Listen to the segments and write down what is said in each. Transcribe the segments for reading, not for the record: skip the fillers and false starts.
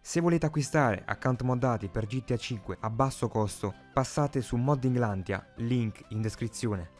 Se volete acquistare account moddati per GTA 5 a basso costo, passate su Moddinglandia, link in descrizione.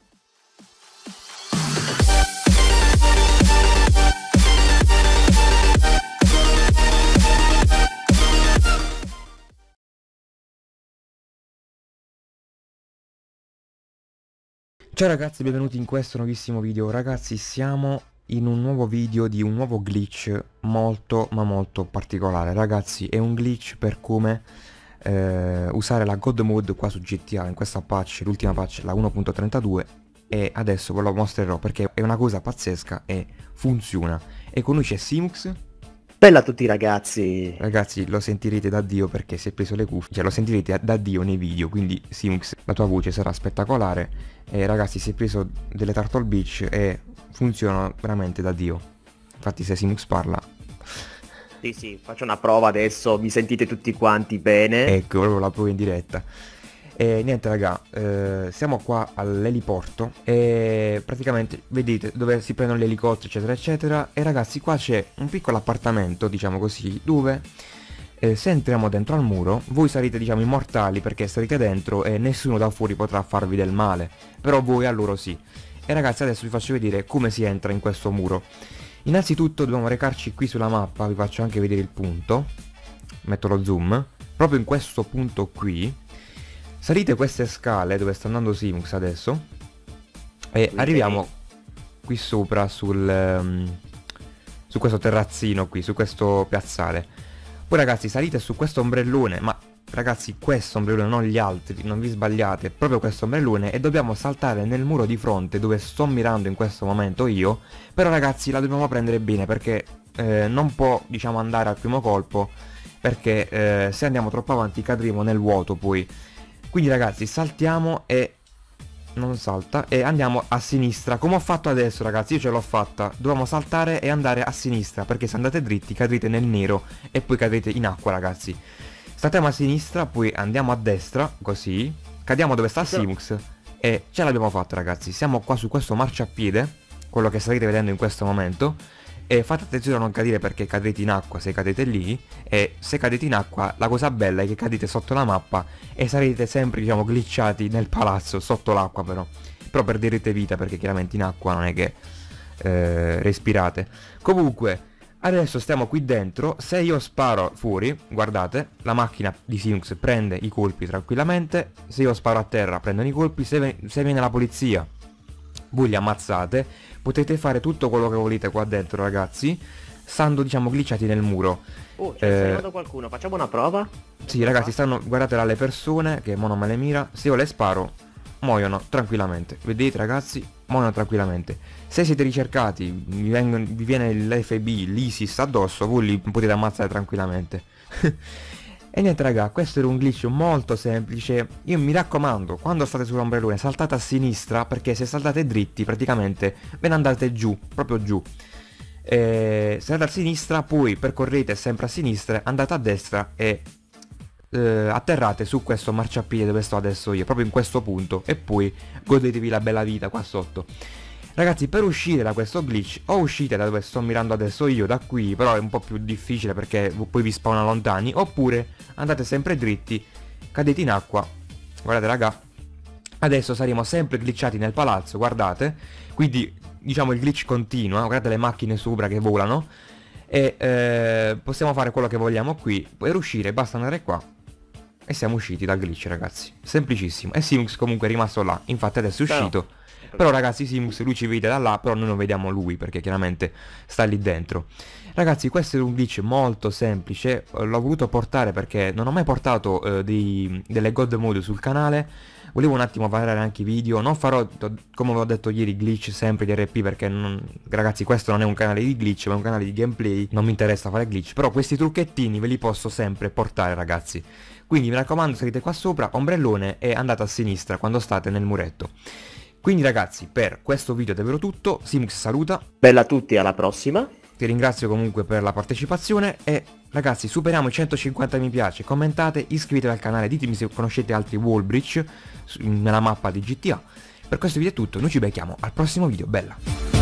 Ciao ragazzi, benvenuti in questo nuovissimo video. Ragazzi, siamo in un nuovo video di un nuovo glitch molto particolare. Ragazzi, è un glitch per come usare la God Mode qua su GTA in questa patch, l'ultima patch, la 1.32, e adesso ve lo mostrerò perché è una cosa pazzesca e funziona. E con lui c'è Simux. Bella a tutti ragazzi. Ragazzi, lo sentirete da Dio perché si è preso le cuffie, cioè lo sentirete da Dio nei video, quindi Simux, la tua voce sarà spettacolare. E ragazzi, si è preso delle Turtle Beach e funzionano veramente da Dio. Infatti se Simux parla... Sì, faccio una prova adesso, mi sentite tutti quanti bene? Ecco, proprio la prova in diretta. E niente raga, siamo qua all'eliporto e praticamente vedete dove si prendono gli elicotteri eccetera eccetera. E ragazzi, qua c'è un piccolo appartamento, diciamo così, dove se entriamo dentro al muro voi sarete, diciamo, immortali perché sarete dentro e nessuno da fuori potrà farvi del male, però voi a loro sì. E ragazzi, adesso vi faccio vedere come si entra in questo muro. Innanzitutto dobbiamo recarci qui sulla mappa, vi faccio anche vedere il punto, metto lo zoom, proprio in questo punto qui. Salite queste scale dove sta andando Simux adesso e arriviamo qui sopra su questo terrazzino qui, su questo piazzale. Poi ragazzi salite su questo ombrellone, ma ragazzi questo ombrellone, non gli altri, non vi sbagliate, proprio questo ombrellone, e dobbiamo saltare nel muro di fronte dove sto mirando in questo momento io. Però ragazzi la dobbiamo prendere bene perché non può, diciamo, andare al primo colpo, perché se andiamo troppo avanti cadremo nel vuoto poi. Quindi ragazzi saltiamo e... non salta, e andiamo a sinistra, come ho fatto adesso ragazzi, io ce l'ho fatta. Dobbiamo saltare e andare a sinistra, perché se andate dritti cadrete nel nero e poi cadrete in acqua ragazzi. Saltiamo a sinistra, poi andiamo a destra, così, cadiamo dove sta Simux e ce l'abbiamo fatta ragazzi. Siamo qua su questo marciapiede, quello che starete vedendo in questo momento. E fate attenzione a non cadere perché cadrete in acqua se cadete lì. E se cadete in acqua la cosa bella è che cadete sotto la mappa e sarete sempre, diciamo, glitchati nel palazzo sotto l'acqua. Però perderete vita perché chiaramente in acqua non è che respirate. Comunque adesso stiamo qui dentro. Se io sparo fuori, guardate, la macchina di Simux prende i colpi tranquillamente. Se io sparo a terra prendono i colpi. Se viene la polizia voi li ammazzate. Potete fare tutto quello che volete qua dentro ragazzi, stando, diciamo, glitchati nel muro. Oh, c'è arrivato qualcuno, facciamo una prova? Sì ragazzi, stanno, guardate là le persone che mo non me le mira. Se io le sparo muoiono tranquillamente, vedete ragazzi, muoiono tranquillamente. Se siete ricercati, vi viene l'FB, l'ISIS addosso, voi li potete ammazzare tranquillamente. E niente raga, questo era un glitch molto semplice. Io mi raccomando, quando state sull'ombrellone saltate a sinistra, perché se saltate dritti praticamente ve ne andate giù, proprio giù. Se andate a sinistra poi percorrete sempre a sinistra, andate a destra e atterrate su questo marciapiede dove sto adesso io, proprio in questo punto, e poi godetevi la bella vita qua sotto. Ragazzi, per uscire da questo glitch o uscite da dove sto mirando adesso io, da qui, però è un po' più difficile perché poi vi spawna lontani, oppure andate sempre dritti, cadete in acqua. Guardate raga, adesso saremo sempre glitchati nel palazzo, guardate. Quindi diciamo il glitch continua, guardate le macchine sopra che volano. E possiamo fare quello che vogliamo qui. Per uscire basta andare qua e siamo usciti dal glitch ragazzi, semplicissimo. E Simux comunque è rimasto là, infatti adesso è uscito. Però ragazzi Simux, lui ci vede da là, però noi non vediamo lui perché chiaramente sta lì dentro. Ragazzi, questo è un glitch molto semplice, l'ho voluto portare perché non ho mai portato delle God Mode sul canale. Volevo un attimo variare anche i video, non farò, come ho detto ieri, glitch sempre di RP perché ragazzi questo non è un canale di glitch ma è un canale di gameplay, non mi interessa fare glitch. Però questi trucchettini ve li posso sempre portare ragazzi. Quindi mi raccomando, salite qua sopra, ombrellone, e andate a sinistra quando state nel muretto. Quindi ragazzi, per questo video è davvero tutto. Simux saluta. Bella a tutti, alla prossima. Ti ringrazio comunque per la partecipazione e ragazzi superiamo i 150 mi piace, commentate, iscrivetevi al canale, ditemi se conoscete altri wall breach nella mappa di GTA. Per questo video è tutto, noi ci becchiamo al prossimo video, bella!